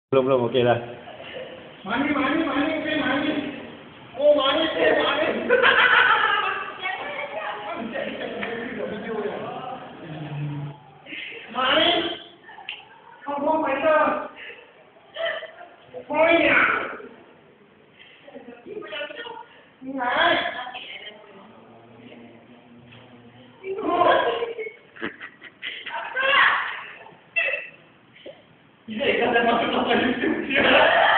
Belum, okey dah. Mani, okey, mani. Oh, mani, mani. Mani. Không phải đâu. Thôi nhỉ. Này. Ini kan ada masuk apa YouTube dia.